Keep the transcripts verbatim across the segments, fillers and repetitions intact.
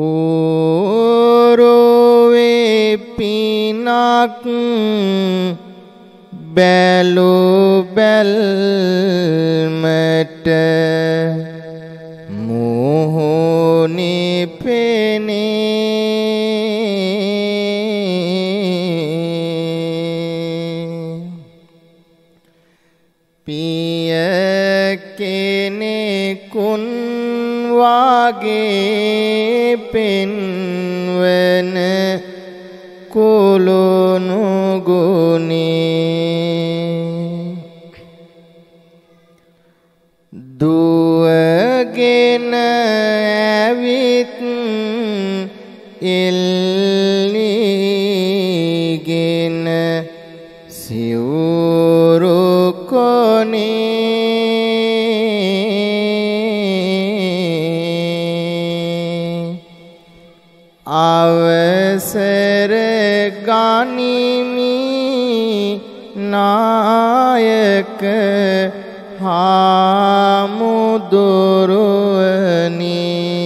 පූරුවේ පිනක් බැලු බැල්මට මුහුණේ පෙනේ පිය කෙනෙකුන් වාගේ පෙන්වන කුළුණු ගුණේ දුවගෙන ඇවිත් එල්ලීගෙන සිවුරු කොනේ අවසර ගනිමි නායක හාමුදුරුවනි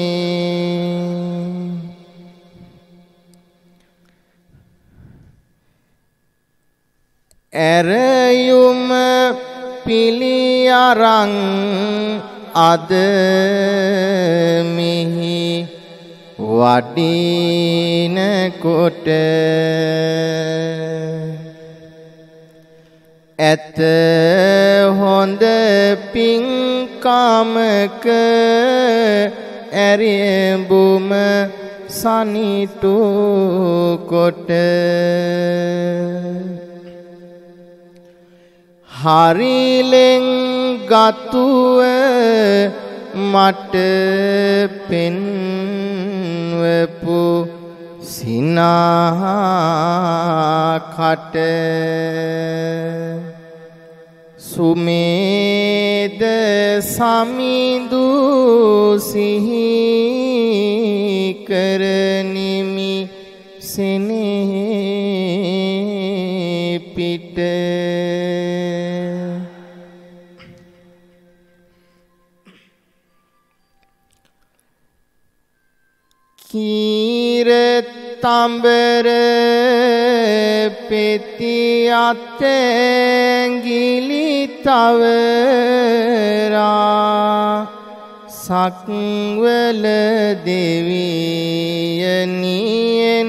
ඇරයුම පිළි අරන් අද මෙහි වඩින කොට ඇත හොඳ පින්කමක ඇරඹුම සනිටු කොට හරිලෙන් ගතුව මට පෙන්වපු සිනාකට සුමේද සමිඳු සිහි කරනිමි සෙනෙහ පිට කීර තඹර පෙති අතැඟිලි තවරා සක්වල දෙවියනියෙන්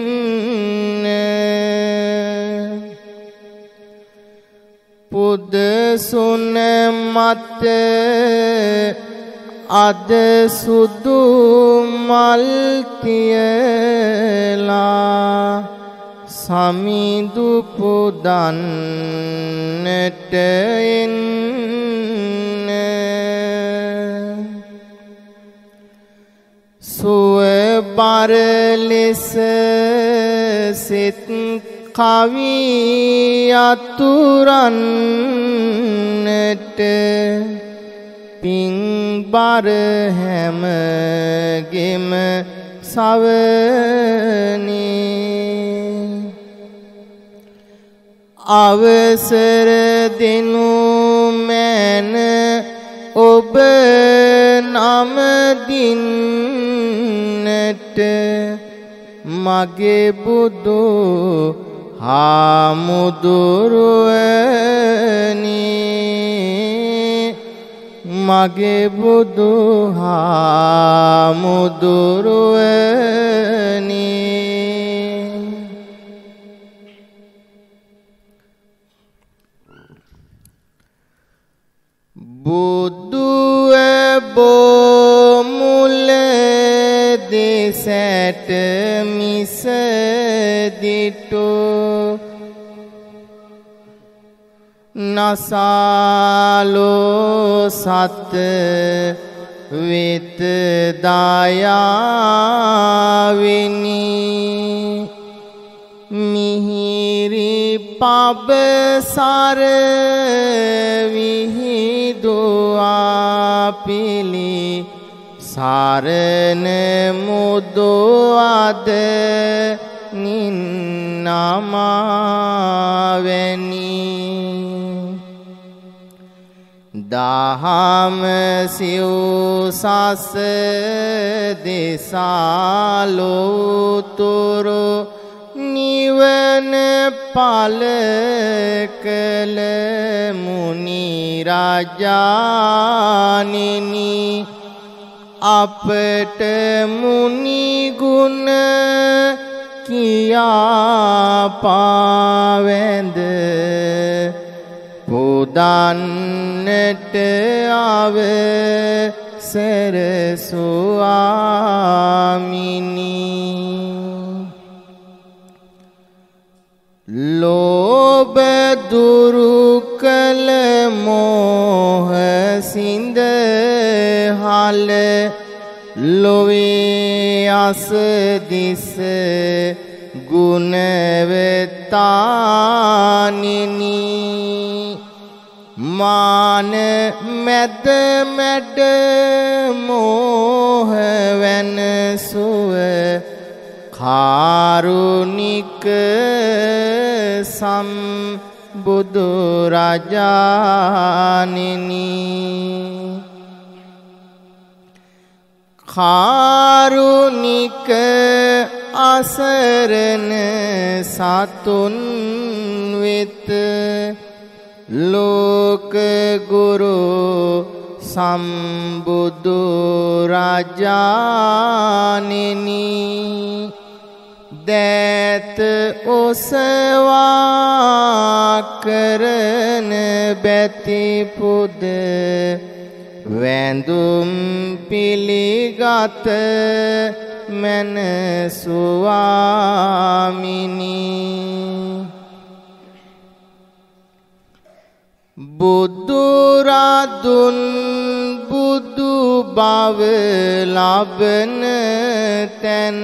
පුදසුන මත අද සුදු මල් තියලා සමිඳු පුදන්නට එන්න සුවබර ලෙස සිත කවි අතුරන්නට පිංබර හැමගෙම සවනේ අවසර දෙනු මැන ඔබ නම දින්නට මගේ බුදු හාමුදුරුවනි මගේ බුදු හාමුදුරුවනි බුදුව බොමුල දෙසට මිස දිටු නසාලෝ සත වෙත දයාවිනි මිහිරි පබසර විහිදුවා පිලි සරණ මුදවද නින්නමාවැනි දහම සිව් සස දෙසාලෝතුරු නිවන පල කළ මුනි රාජානිනි අපට මුනි ගුණ කියා පාවැඳ පුදන්නට අවසර ස්වාමිනී ලෝභ දුරු කළ මෝහ සිඳ හල ලොවේ අස දිස ගුණවතානිනි මාන මැද මැඩ මෝහ වෙනසුව කාරුණික සම්බුදු රජාණෙනි කාරුණික අසරණ සතුන් වෙත ලෝක ගුරු සම්බුදු රජාණෙනි දෑත ඔසවා කරන බැති පුද වැඳුම් පිළිගත මන ස්වාමිනී බුදු රදුන් බුදු බව ලබන තැන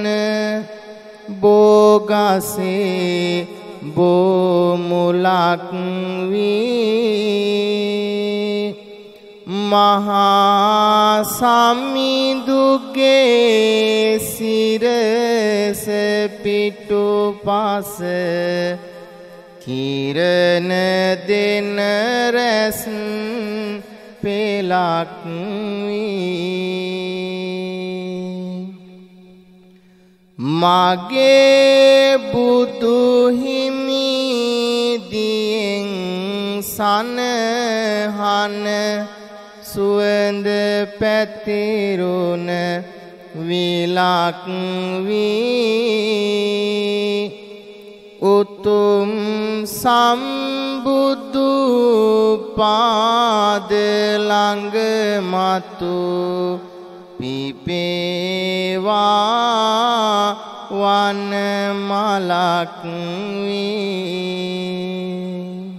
බෝගසේ බෝමුලක් වී මහා සමිඳුගේ සිරස පිටුපස කිරණ දෙන රැස් පෙලක් වී මගේ බුදු හිමි දියෙන් සනහන සුවඳ පැතිරුණ විලක් වී උතුම් සම්බුදු පාද ළඟ මතු පිපේවා වන මලක් වී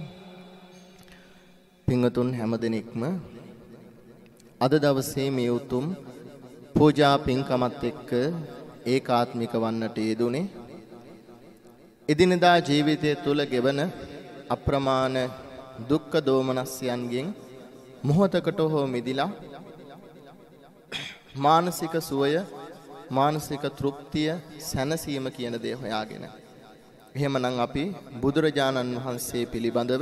පින්වතුන් හැමදෙනෙක්ම අද දවසේ මේ උතුම් පූජා පින්කමත් එක්ක ඒකාත්මික වන්නට යෙදුනේ එදිනදා ජීවිතය තුළ ගෙවන අප්‍රමාණ දුක්ඛ දෝමනස්යන්ගෙන් මොහොතකට හෝ මිදිලා මානසික සුවය මානසික තෘප්තිය සැනසීම කියන දේ හොයාගෙන එහෙමනම් අපි බුදුරජාණන් වහන්සේ පිළිබඳව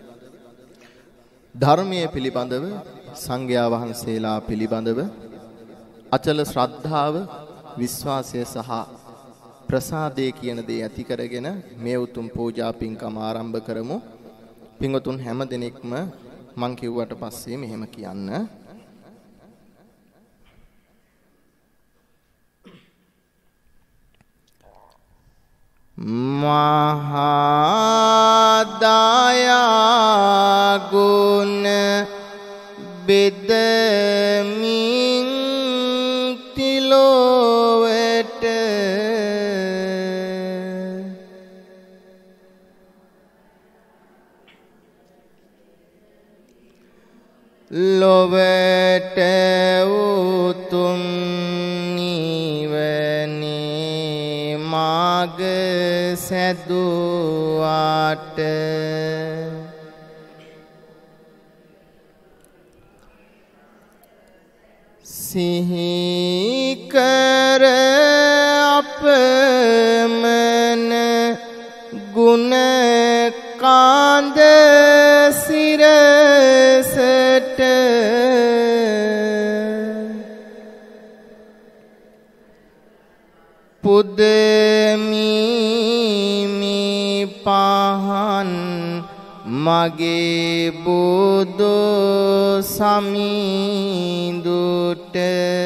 ධර්මයේ පිළිබඳව සංඝයා වහන්සේලා පිළිබඳව අචල ශ්‍රද්ධාව විශ්වාසය සහ ප්‍රසාදේ කියන දේ ඇති කරගෙන මේ උතුම් පූජා පින්කම ආරම්භ කරමු. පින්වතුන් හැම දිනෙකම මං කිව්වට පස්සේ මෙහෙම කියන්න. මහා දයා ගුණ බෙදමින් තිලොවට ලොවට උතුම් නිවනේ මාග සැදුවාට සිහි කර අපමණ ගුණ කාන්ද සිරසට පුදමි පහන් මගේ බුදු සමිඳුට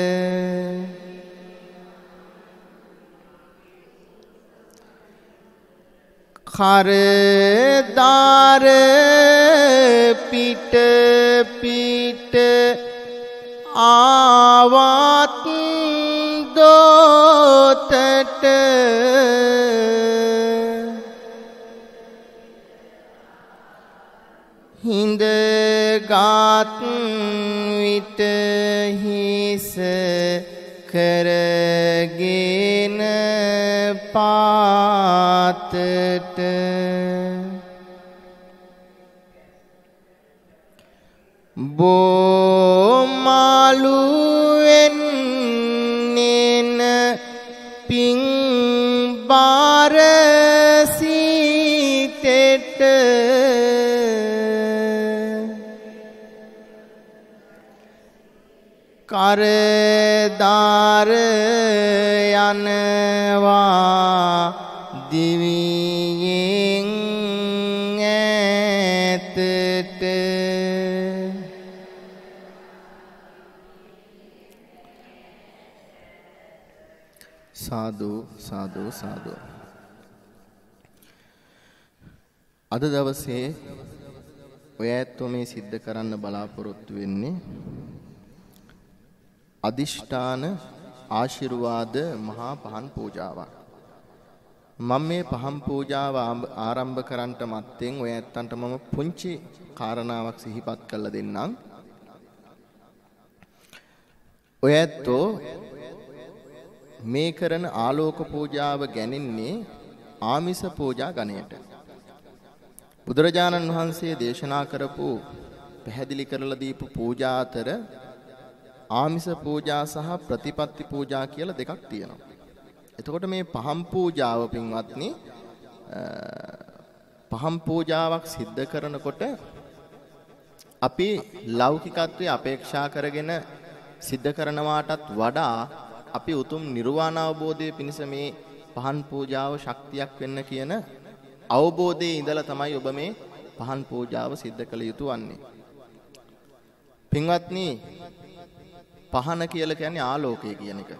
කරදාර පිට පිට ආවත් දෝතට හිඳගත් විට හිස කරගෙන පාතට බෝමාලුවෙන් නෙන පිං බාර සිටෙට කරදාර යනවා දිවියෙන් ඈතට සාදු සාදු සාදු. අද දවසේ ඔය ඇත්තෝ මේ සිද්ධ කරන්න බලාපොරොත්තු වෙන්නේ අදිෂ්ඨාන ආශිර්වාද මහා පහන් පූජාවක්. මම මේ පහන් පූජාව ආරම්භ කරන්නට මත්තෙන් ඔය ඇත්තන්ට මම පුංචි කාරණාවක් සිහිපත් කරලා දෙන්නම්. ඔය ඇත්තෝ මේ කරන ආලෝක පූජාව ගැනින්නේ ආමිස පූජා ගණයට. බුදුරජාණන් වහන්සේ දේශනා කරපු පැහැදිලි කරලා දීපු පූජා අතර ආමිස පූජා සහ ප්‍රතිපත්ති පූජා කියලා දෙකක් තියෙනවා. එතකොට මේ පහන් පූජාව පින්වත්නි පහන් පූජාවක් සිද්ධ කරනකොට අපි ලෞකිකත්වයේ අපේක්ෂා කරගෙන සිද්ධ කරනවාටත් වඩා අපි උතුම් නිර්වාණ අවබෝධයේ පිණිස මේ පහන් පූජාව ශක්තියක් වෙන්න කියන අවබෝධයේ ඉඳලා තමයි ඔබ මේ පහන් පූජාව සිද්ධ කළ යුතු වන්නේ. පින්වත්නි පහන කියලා කියන්නේ ආලෝකය කියන එක.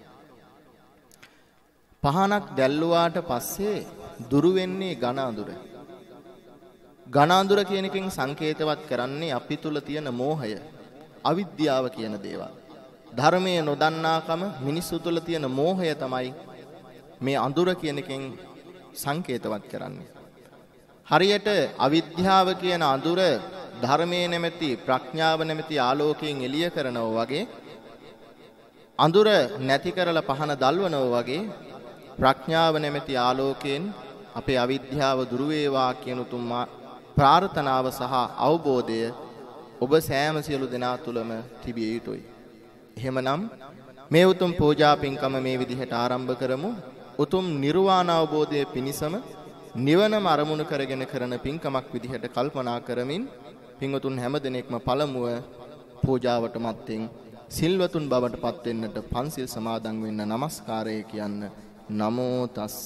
පහනක් දැල්ලුවාට පස්සේ දුරු වෙන්නේ ඝන අඳුර. ඝන අඳුර කියන එකෙන් සංකේතවත් කරන්නේ අපි තුල තියෙන මෝහය, අවිද්‍යාව කියන දේවල්. ධර්මයේ නොදන්නාකම මිනිස්සු තුල තියෙන මෝහය තමයි මේ අඳුර කියන එකෙන් සංකේතවත් කරන්නේ. හරියට අවිද්‍යාව කියන අඳුර ධර්මයේ නැමැති ප්‍රඥාව නැමැති ආලෝකයෙන් එළිය කරනවා වගේ අඳුර නැති කරලා පහන දල්වනවා වගේ ප්‍රඥාව නැමැති ආලෝකයෙන් අපේ අවිද්‍යාව දුරු වේවා කියන උතුම් ප්‍රාර්ථනාව සහ අවබෝධය ඔබ සෑම සියලු දෙනා තුළම තිබිය යුතුයි. එහෙමනම් මේ උතුම් පූජා පින්කම මේ විදිහට ආරම්භ කරමු. උතුම් නිර්වාණ අවබෝධයේ පිණිසම නිවනම අරමුණු කරගෙන කරන පින්කමක් විදිහට කල්පනා කරමින් පින්වතුන් හැම දිනෙකම පළමුව පූජාවට මත්තෙන් සිල්වතුන් බවට පත් වෙන්නට පන්සිල් සමාදන් වෙන්න নমස්කාරය කියන්න. නමෝ තස්ස.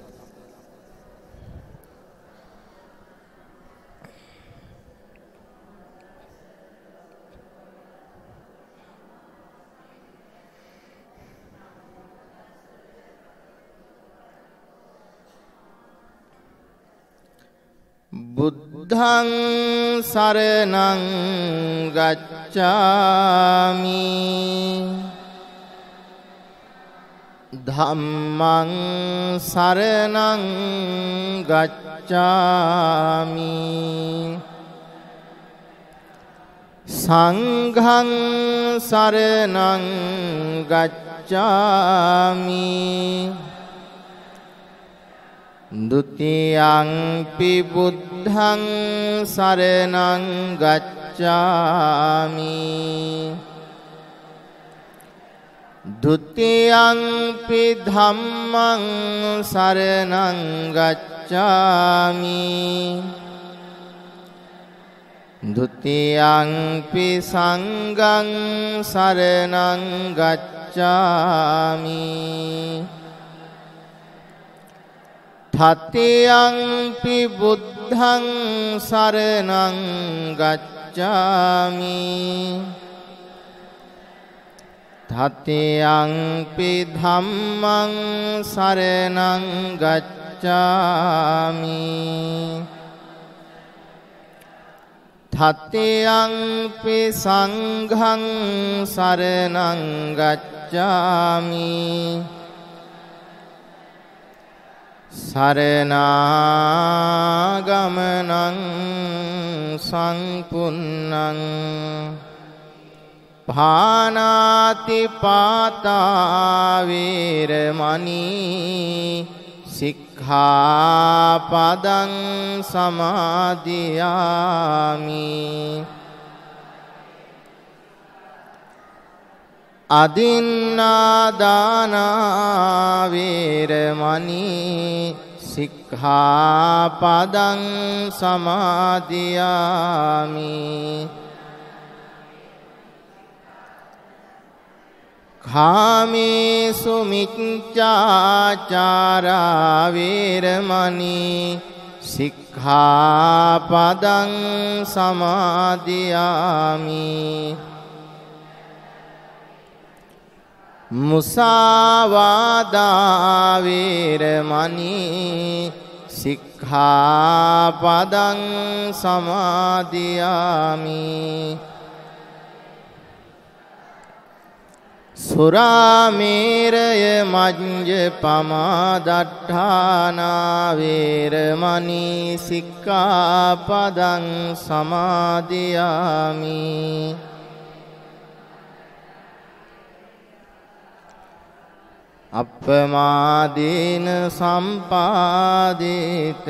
බුද්ධං සරණං ගච්ඡාමි ධම්මං සරණං ගච්ඡාමි සංඝං සරණං ගච්ඡාමි ဒုတိယံ පි බුද්ධං සරණං ගච්ඡාමි ဒုတိယံ පි ධම්මං සරණං ගච්ඡාමි ဒုတိယံ පි සංඝං සරණං ගච්ඡාමි තතියංපි බුද්ධං සරණං ගච්ඡාමි තතියංපි ධම්මං සරණං ගච්ඡාමි තතියංපි සංඝං සරණං ගච්ඡාමි සරණාගමනං සංපුන්නං පානාති පාතා වේරමණී සික්ඛාපදං සමාදියාමි අදින්නාදාන වේරමණී සික්ඛාපදං සමාදියාමි කාමේසු මිච්ඡාචාරා වේරමණී සික්ඛාපදං සමාදියාමි මුසාවාදා වේරමණී සික්ඛාපදං සමාදියාමි සුරාමේරය මජ්ජපමා දට්ඨානා වේරමණී සික්ඛාපදං සමාදියාමි අප්පමාදීන සම්පාදිත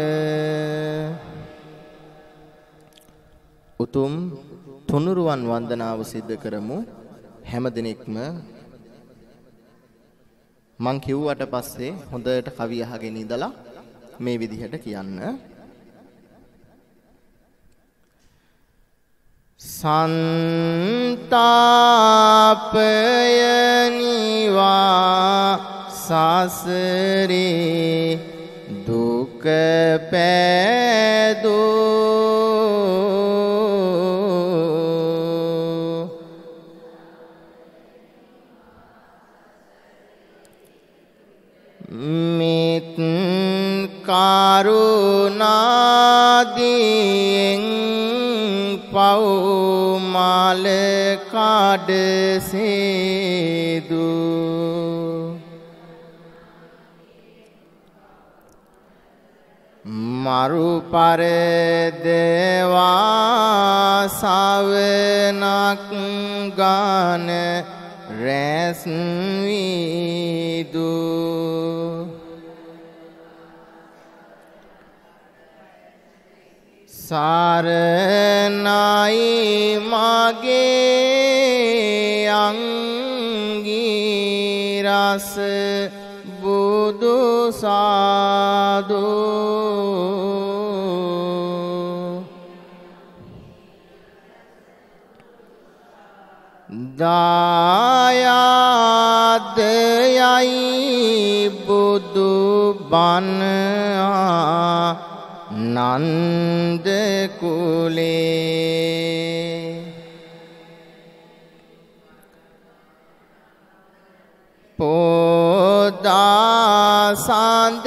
උතුම් තුනුරුවන් වන්දනාව සිද්ධ කරමු හැම දිනෙකම මං කිව්වට පස්සේ හොඳට කවිය අහගෙන ඉඳලා මේ විදිහට කියන්න සන්තාපය නිවා සසරේ දුක පෑදෝ මිත් කරුණාදීන් පව්මාල කඩසේදු මරු පරදවා සවනක් ගාන රැස් වීදු සරණයි මගේ අංගී රස බුදු සාදු දායාදයයි බුදු බණ නන්ද කුලේ පොදාසඳ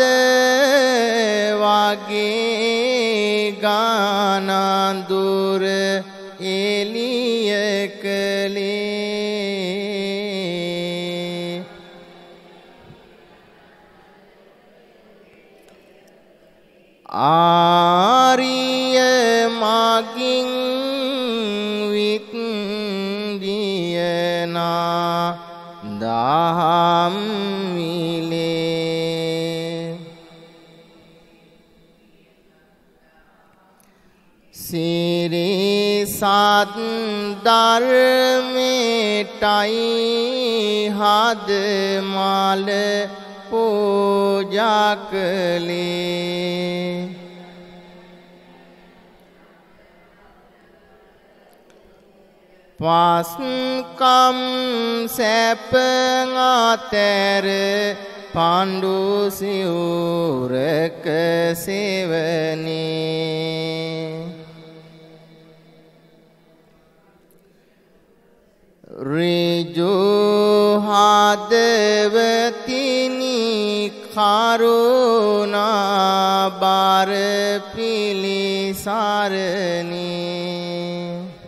වගේ ගානඳුර එළිය කලේ ආරිය මගින් විත්දියනා දහම් විලේ සිරි සත් ධර්මෙටයි හද මල පූජා කළේ පස්කම් සැප අතර පාණ්ඩු සිවුරක සෙවනේ රිජු හදවතිනි කරුණා බාර පිලිසරණී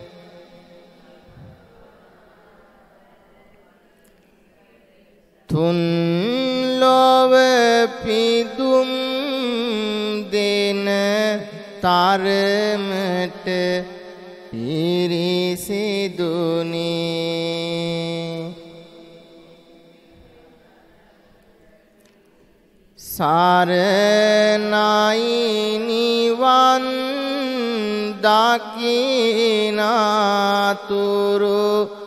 තුන් ලොව පිදුම් දෙන තරමට පිරිසිදුනේ සරණයි නිවන් දකිනාතුරු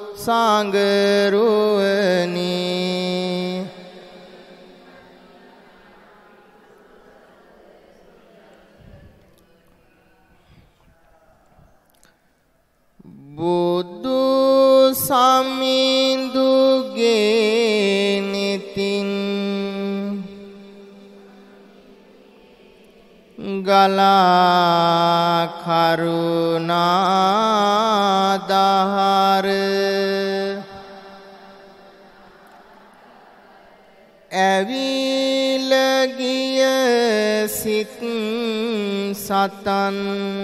සංගරුවනේ බුදු සමිඳුගේ නිතින් ගලා කරුණා දහර ඇවිල ගිය සිත් සතන්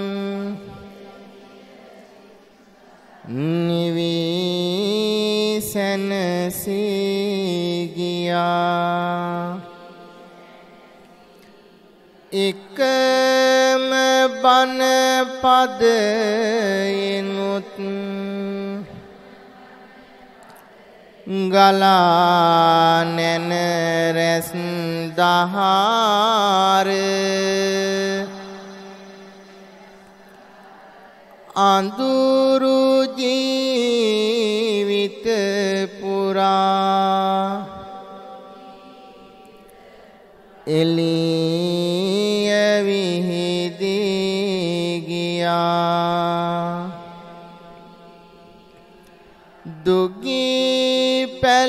නිවී සැනසී ගියා එකම බණ පදයෙනුත් ගලා නැන රැස් දහර අඳුරු ජීවිත පුරා එළිය විහිදී ගියා දුගී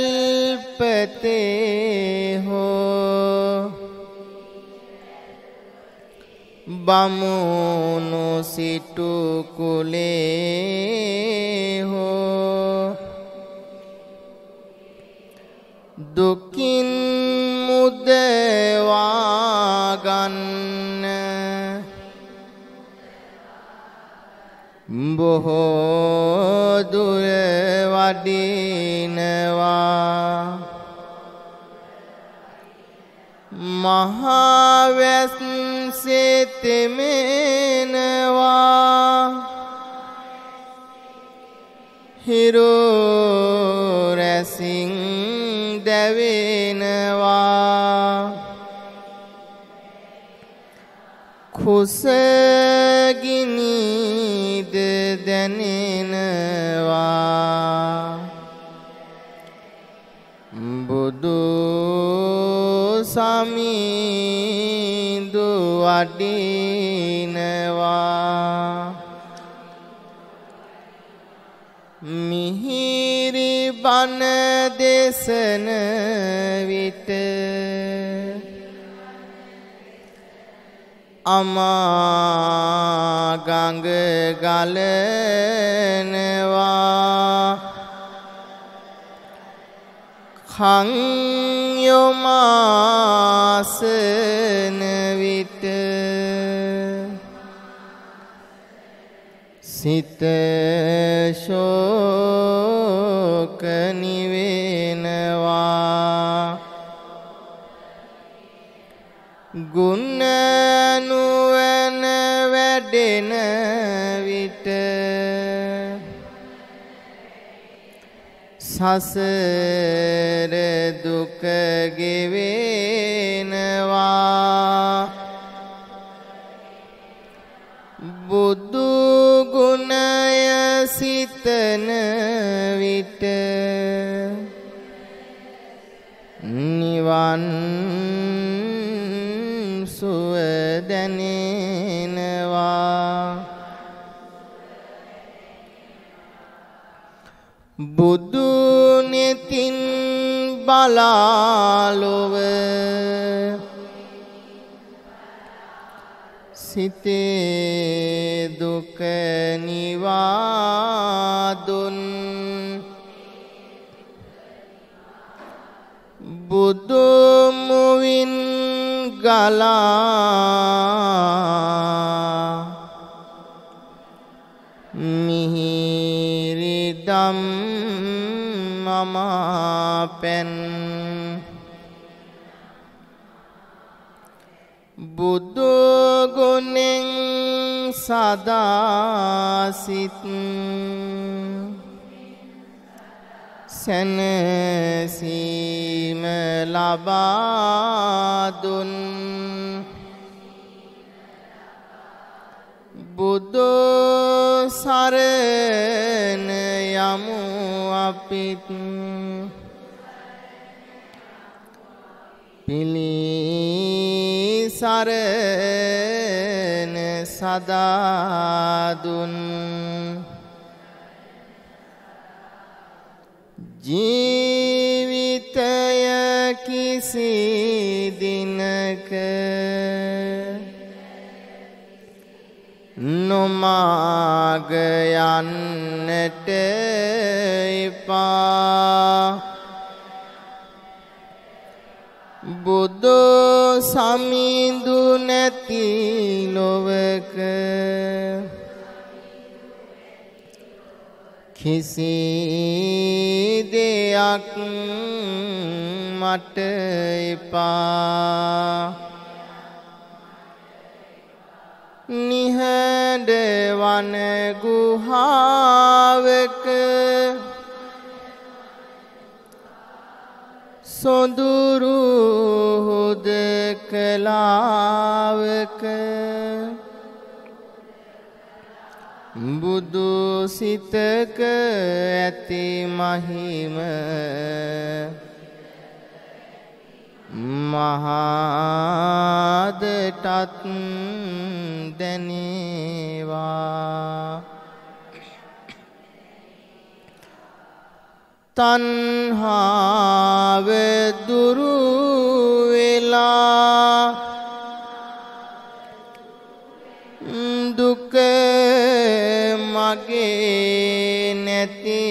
පැල්පතේ හෝ බමුණු සිටු කුලේ හෝ දුකින් මුදවා ගන්න බොහෝ දුර වඩිනවා මහා වැස්සේ තෙමෙනවා හිරු රැසින් දැවෙනවා කුසගිනිද දැනෙනවා බුදු සමිඳු වඩිනවා මිහිරි බණ දේශන විට අමා ගඟ ගලනවා කන් යොමාසන විට සිත ශෝක නිවෙනවා ගුණ නුවණ වැඩෙන විට සසර දුක ගෙවෙනවා බුදු ගුණය සිතන විට නිවන් සුව දැනෙනවා බුදු නෙතින් බලාලොව සිතේ දුක නිවාදුන් බුදු මුවින් ගලා මිහිරි ධම්මමාපෙන් බුදු ගුණෙන් සදා සිත් සැනසීම ලබා දුන් බුදු සරණ යමු අපිත් පිළිසරණ සදා දුන් ජීවිතය කිසි දිනක නොමාග යන්නට එපා බුදු සමිඳු නැති ලොවක කිසි දෙයක් මට එපා නිහඬ වන ගුහාවක සොඳුරු හුදකලාවක බුදු සිතක ඇති මහිම මහාදටත් දැනේවා තණ්හාව දුරු වෙලා දුක මගේ නැති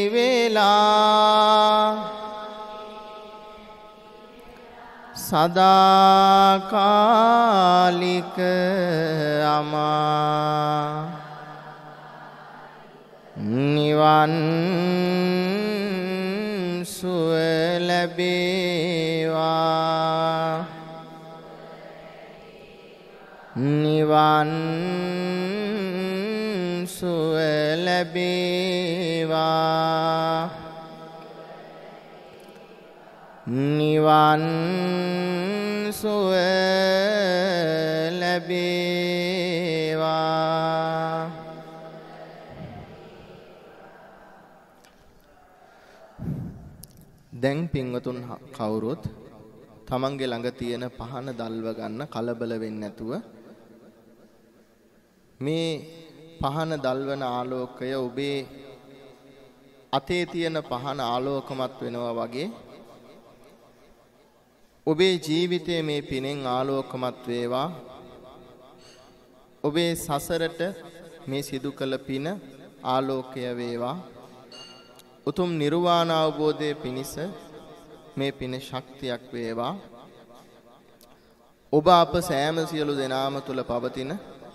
වෙලා සදාකාලික අමා නිවන් සුව ලැබේවා නිවන් සුව ලැබේවා නිවන් සුව ලැබේවා දැන් පින්වතුන් කවුරුත් තමන්ගේ ළඟ තියෙන පහන දල්ව ගන්න කලබල වෙන්නේ නැතුව මේ පහන දල්වන ආලෝකය ඔබේ අතේ තියෙන පහන ආලෝකමත් වෙනවා වගේ ඔබේ ජීවිතයේ මේ පිනෙන් ආලෝකමත් වේවා ඔබේ සසරට මේ සිදු කළ පින ආලෝකය වේවා උතුම් නිර්වාණ අවබෝධයේ පිණිස මේ පින ශක්තියක් වේවා ඔබ අප සෑම සියලු දෙනාම තුල පවතින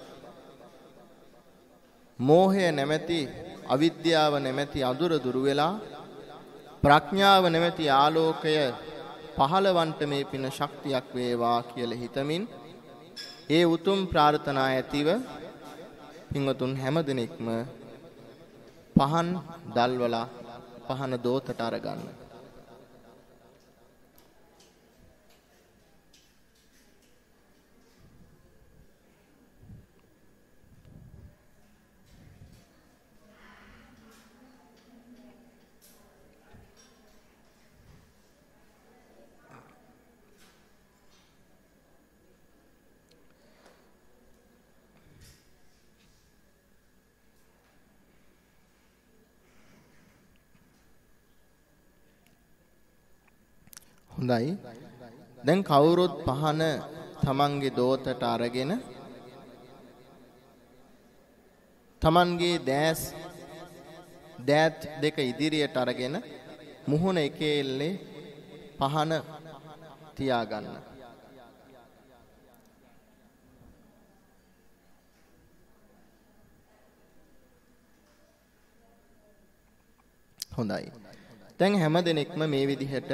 මෝහය නැමැති අවිද්‍යාව නැමැති අඳුර දුරු වෙලා ප්‍රඥාව නැමැති ආලෝකය පහළවන්ට මේ පින ශක්තියක් වේවා කියලා හිතමින් ඒ උතුම් ප්‍රාර්ථනා ඇතිව පින්වතුන් හැමදෙනෙක්ම පහන් දල්වලා පහන දෝතට අරගන්න. හොඳයි. දැන් කවුරුත් පහන තමන්ගේ දෝතට අරගෙන තමන්ගේ දැස් දෑත් දෙක ඉදිරියට අරගෙන මුහුණ එකෙල්ලේ පහන තියාගන්න. හොඳයි. දැන් හැම දිනෙකම මේ විදිහට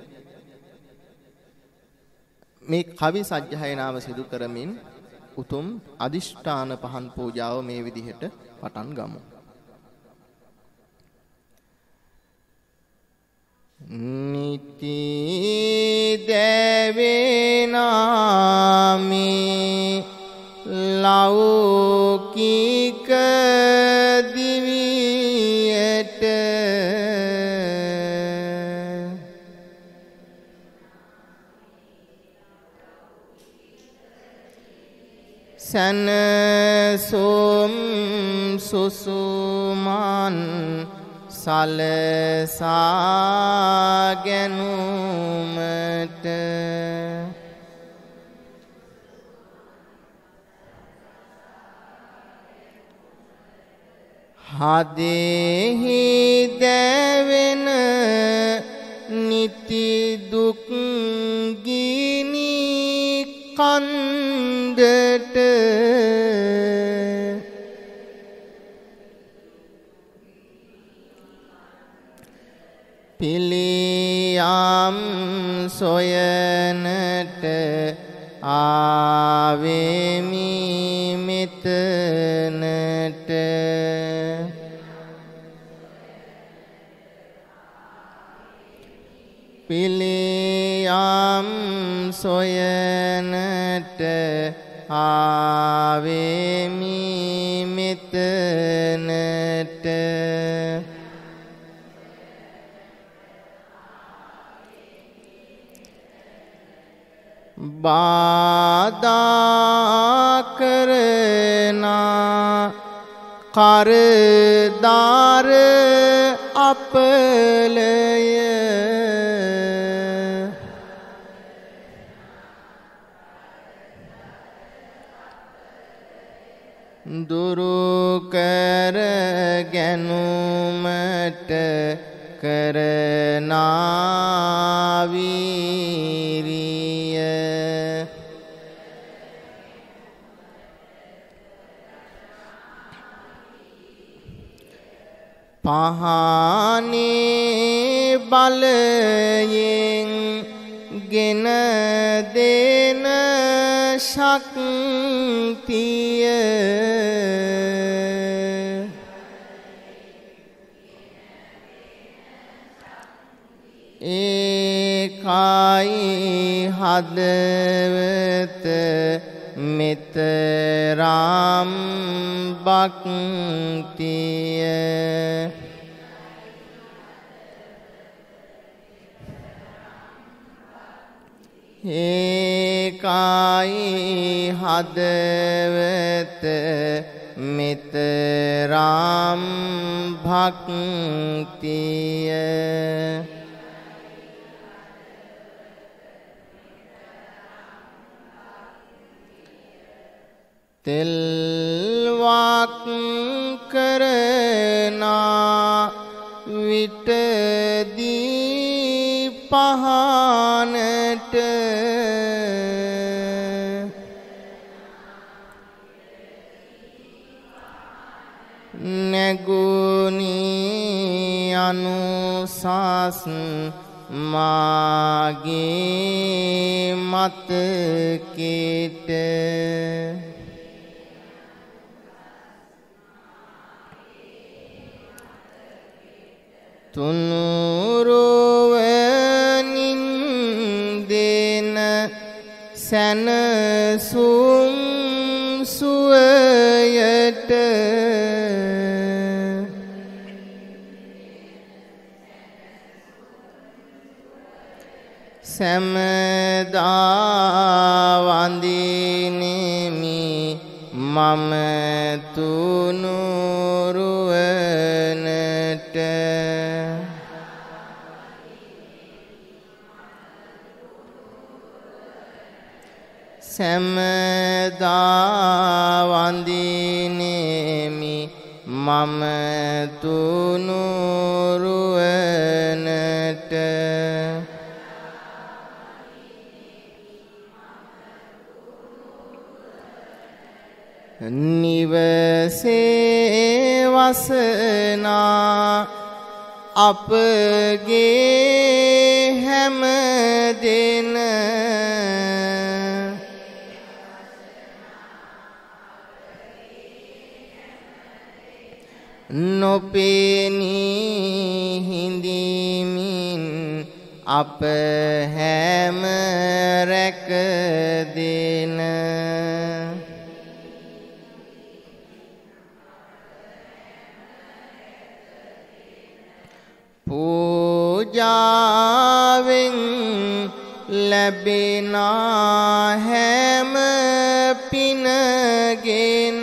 මේ කවි සජ්ජායනාව සිදු කරමින් උතුම් අදිෂ්ඨාන පහන් පූජාව මේ විදිහට පටන් ගමු. නිති දේවේනාමි ලෞකික දිවියට සනසොම් සුසුමන් සලසා ගැනුමට හදෙහි දැවෙන නිති දුක් ගිනි කන්දට පිළියම් සොයනට ආවෙමි මෙතනට පිළියම් සොයනට ආවෙමි මෙතනට බාධා කරනා කරදාර අපලය දුරු කර ගැනුමට කරනා වීරිය පහනේ බලයෙන් ගෙන දෙන ශක්තිය ඒකයි හදවත මෙතරම් භක්තිය ඒකයි හදවත මෙතරම් භක්තිය තෙල්වක් කරනා විටදී පහනට නැගුණී අනුසස් මාගේ මතකෙට තුනුරුවනින් දෙන සැනසුම් සුවයට සැමදා වඳිනෙමි මම තුනුරුවනට සැමදා වඳිනෙමි මම තුනුරුවනට නිවසේ වසනා අපගේ හැම දෙන නොපෙනී හිඳිමින් අප හැම රැක දෙන පූජාවෙන් ලැබෙන හැම පිනගෙන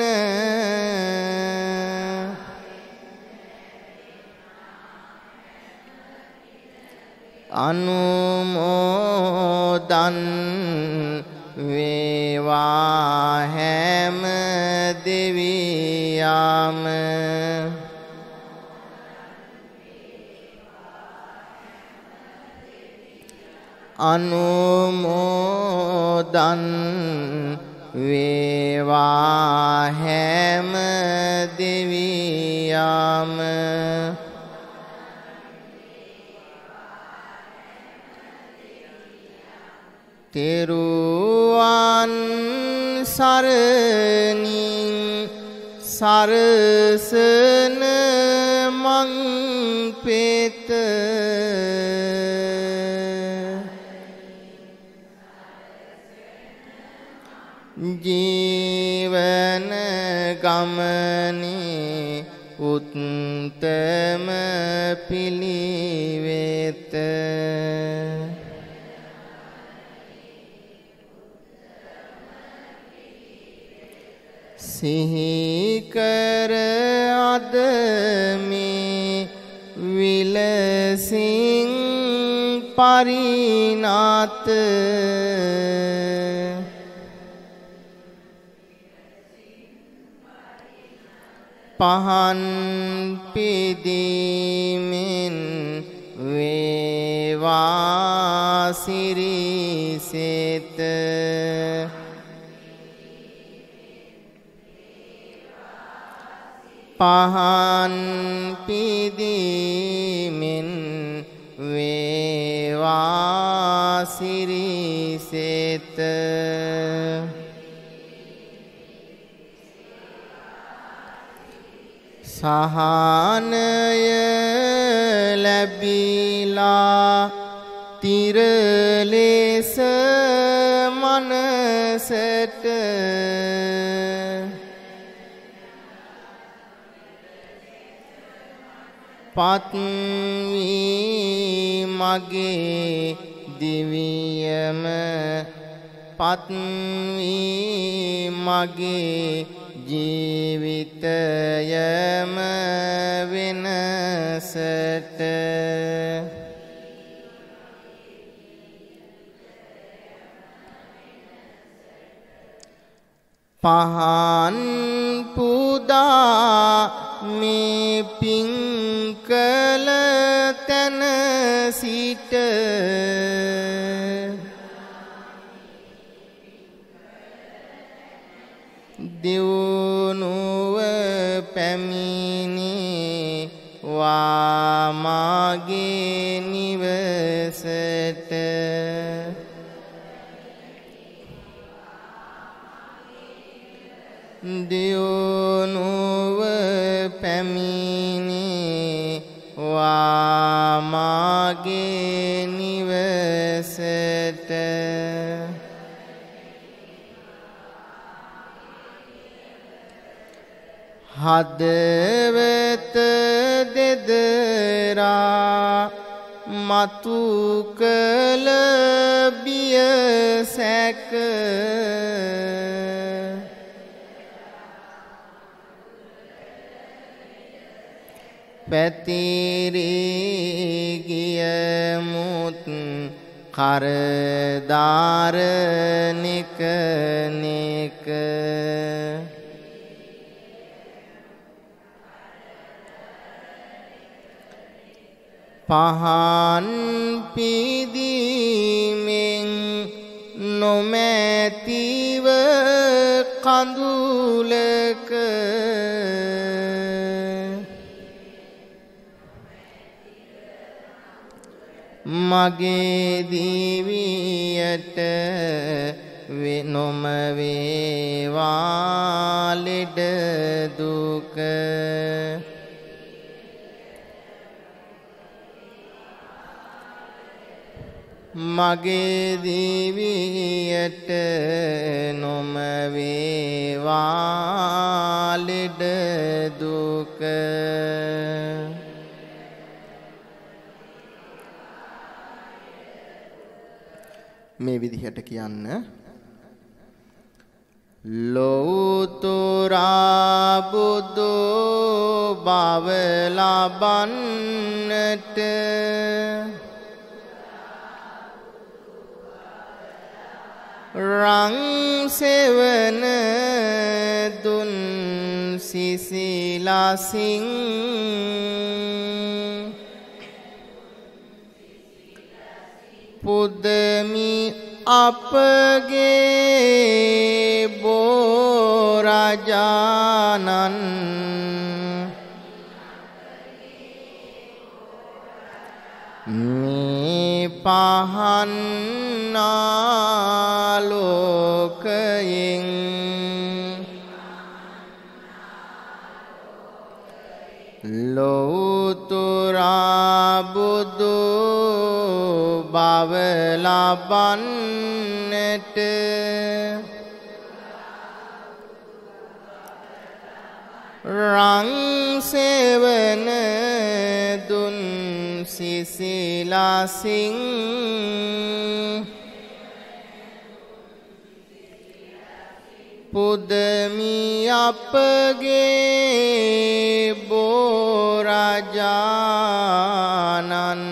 අනුමෝදන් වේවා හැම දෙවියන්ම අනුමෝදන් වේවා හැම දෙවියන්ම තෙරුවන් සරණින් සරසන මං පෙත ජීවන ගමනේ උත්තම පිළිවෙත සිහි කර අද මේ විලසින් පරිණත පහන් පිදීමෙන් වේවා සිරිසෙත පහන් පිදීමෙන් වේවා සිරිසෙත සහනය ලැබිලා තිර ලෙස මනසට පත්වී මගේ දිවියම පත්වී මගේ ජීවිතයම වෙනසට පහන් පුදා මේ පිං කළ තැන සිට දියුණුව පැමිණේ වාමාගේ නිවසට දියුණුව පැමිණේ වාමාගේ නිවසට හදවත දෙදරා මතු කළ බිය සැක පැතිරී ගිය මුත් කරදාර නික නික පහන් පිදීමෙන් නොමැතිව කඳුලක මගේ දිවියට නොම වේවා ලෙඩ දුක මගේ දිවියට නොම වේවා ලෙඩ දුක මේ විදිහට කියන්න ලෝතුරා බුදු බව ලබන්නට රං සෙවන දුන් සිසිලසින් පුදමි අපගේ බෝරජානන් මේ පහන් ආලෝකයෙන් ලෝතුරා බුදු බව ලබන්නට රං සෙවන දුන් සිසිලසින් පුදමි අපගේ බෝරජානන්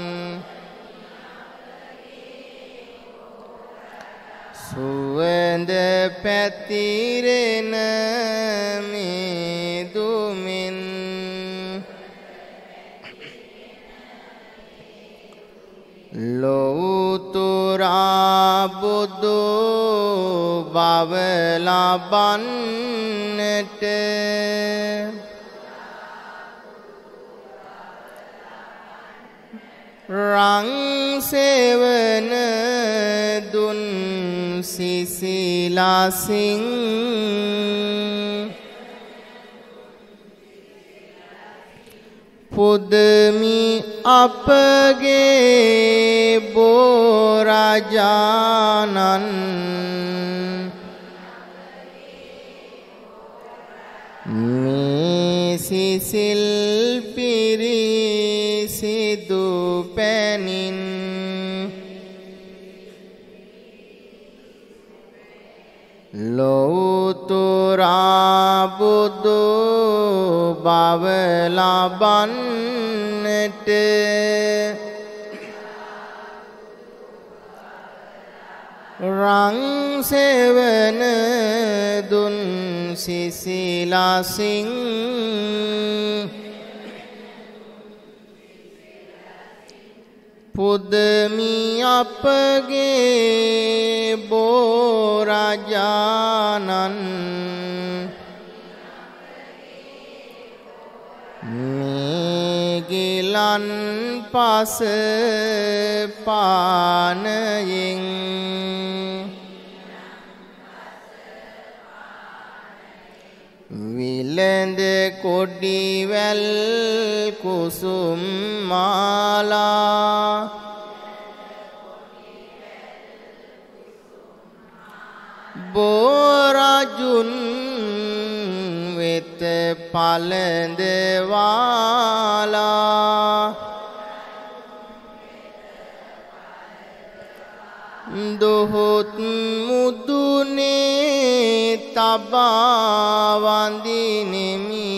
සුවඳ පැතිරෙන මිදුමින් ලෝතුරා බුදු බව ලබන්නට රං සෙවන දුන් සිසිලසින් පුදමි අපගේ බෝරජානන් මේ සිසිල් පිරිසිදු පැනින් ලෝතුරා බුදු බව ලබන්නට රං සෙවන දුන් සිසිලසින් පුදමි අපගේ බෝරජානන් මේ ගිලන් පස පානයෙන් විලඳ කොඩිවැල් කුසුම් මාලා බෝරජුන් වෙත පලඳවාලා දොහොත් මුදුනේ තබා වඳිනෙමි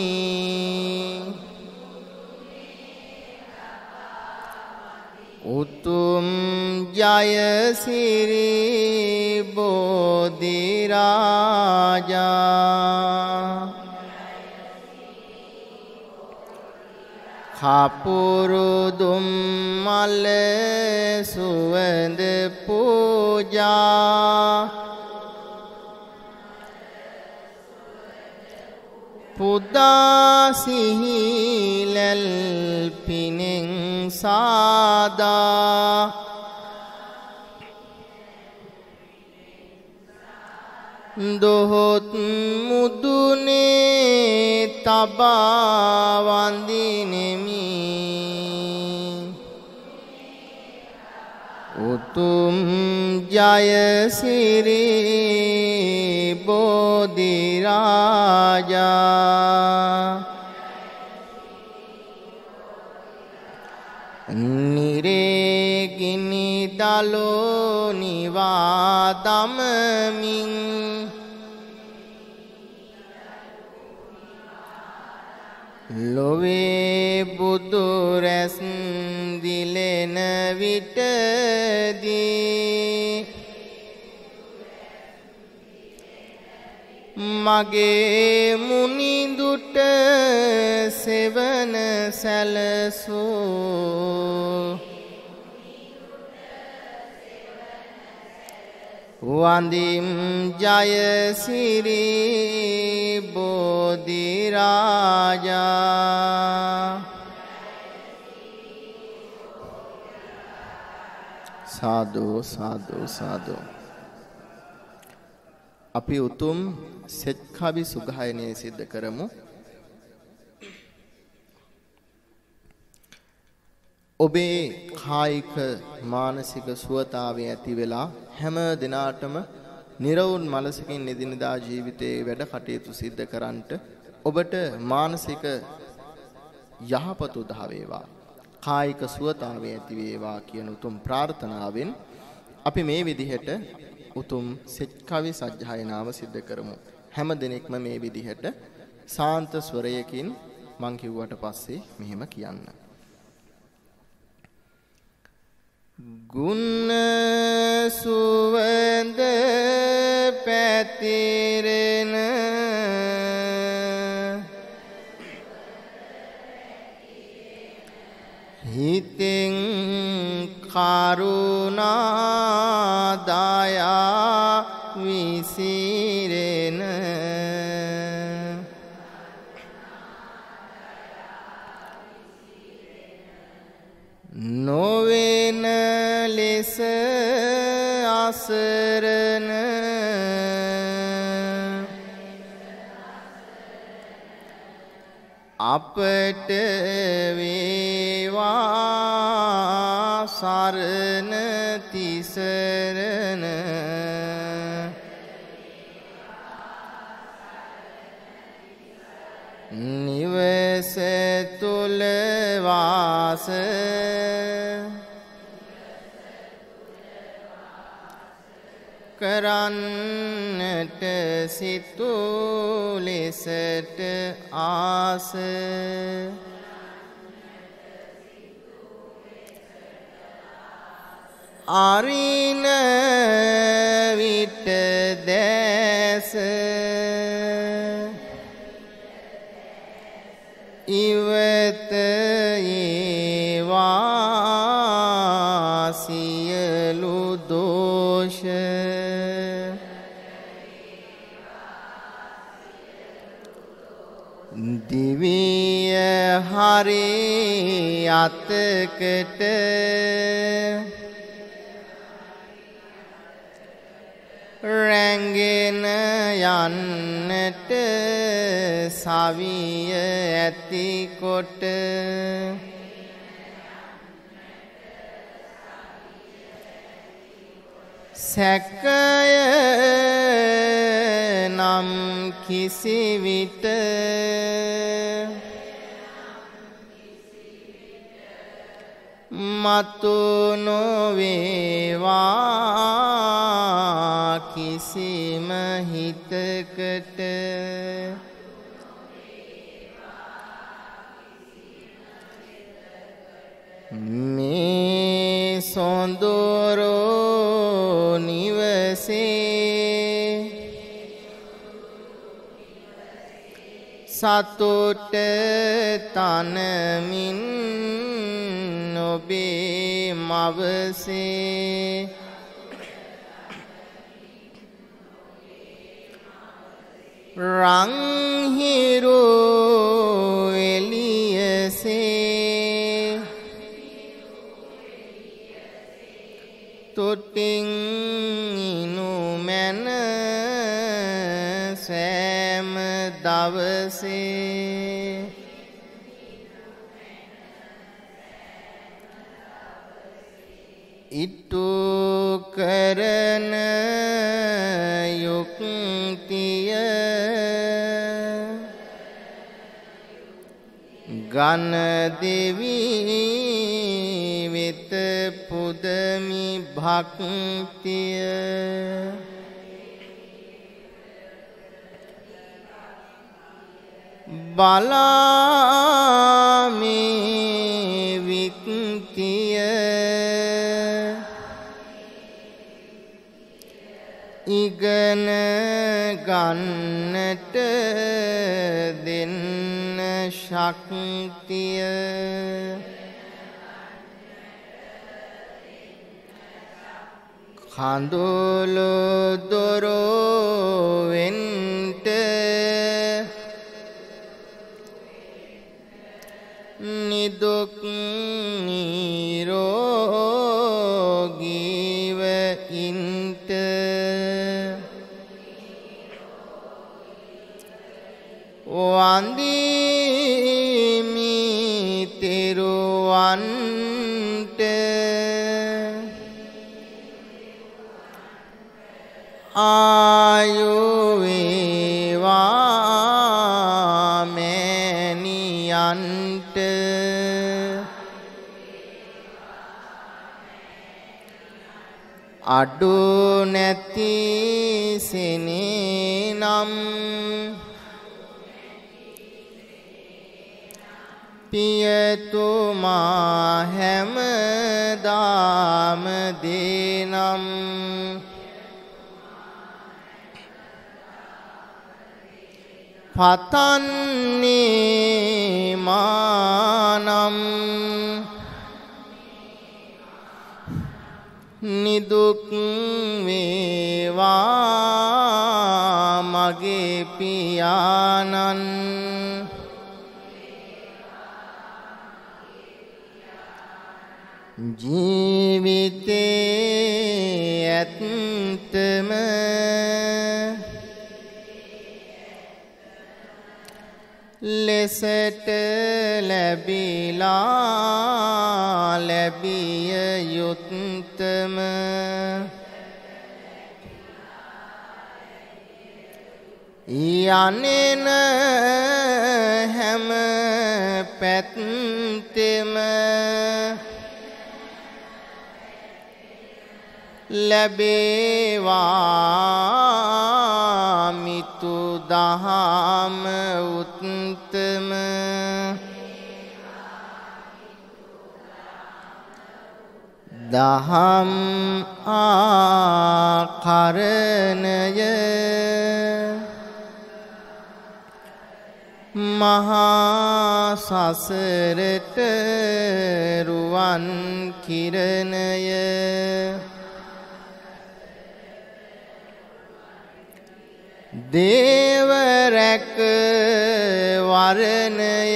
උතුම් ජය සිරි බෝධි රාජා කපුරුදුම් මල සුවඳ පූජා පුදා සිහිලල් පිනෙන් සාදා දොහොත් මුදුනේ තබා වඳිනෙමි උතුම් ජය සිරි බෝධි රාජා නිරේගිනි දලෝ නිවා දමමින් ලොවේ බුදු රැස් දිලෙන විටදී මගේ මුනිදුට සෙවන සැලසූ වන්දිම් ජය සිරි බෝධි රාජා සාදු සාදු සාදු අපි උතුම් සෙත් කවි සුගායනය සිද්ධ කරමු ඔබේ කායික මානසික සුවතාවය ඇති වෙලා හැම දිනාටම නිරවුල් මනසකින් එදිනදා ජීවිතයේ වැඩ කටයුතු සිද්ධ කරන්නට ඔබට මානසික යහපත උදා වේවා කායික සුවතාවය ඇති වේවා කියන උතුම් ප්‍රාර්ථනාවෙන් අපි මේ විදිහට උතුම් සෙත් කවි සජ්ජායනාව සිද්ධ කරමු හැම දිනෙකම මේ විදිහට සාන්ත ස්වරයකින් මං කිව්වට පස්සේ මෙහෙම කියන්න ගුණ සුවඳ පැතිරෙන හිතෙන් කරුණා දයා විසිරෙන නොවෙන ලෙස අසරණ අපට වේවා සරණ තිසරණ නිවස තුල වාස කරන්නට සිතූ ලෙසට ආස අරින විට දැස ඉවත ඒවා සියලු දෝෂ දිවිය හරි අතකට රැංගෙන යන්නට සවිය ඇතිකොට සැකය නම් කිසිවිට මතු නොවේවා කිසිම හිතකට මේ සොඳුරු නිවසේ සතුට තනමින් ඔබේ මවසේ රංහිරු එළියසේ තුටින් ඉනුමැන සෑම දවසේ ඉටු කරන යුක්තිය ගන දෙවි වෙත පුදමි භක්තිය බලාමේ විත්තිය ඉගෙන ගන්නට දෙන්න ශක්තිය කඳුළු දොරවෙන්ට නිදුක් නිරෝගීව ඉන්ට වන්දිමි තෙරුවන්ට ආයු වේවා මෑණියන්ට අඩු නැති සෙනෙනම් පියතුමා හැමදාම දෙනම් පතන්නේ මානම් නිදුක් වේවා මගේ පියාණන් ජීවිතේ ඇත්තම ලෙසට ලැබිලා ලැබිය යුත්තම යන්නේන හැම පැත්තෙම ලැබේවා මිතු දහම උත්තම දහම් ආකරණය මහා සසරට රුවන් කිරණය දේව රැක වරණය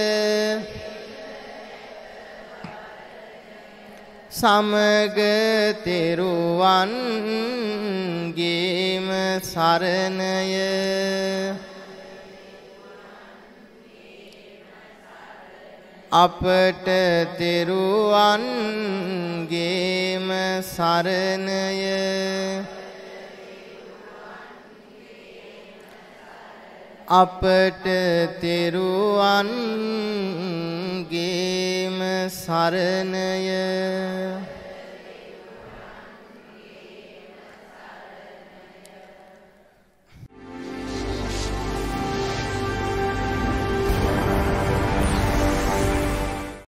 සමග තෙරුවන්ගේම සරණය අපට තෙරුවන්ගේම සරණය අපට තෙරුවන්ගේම සරණය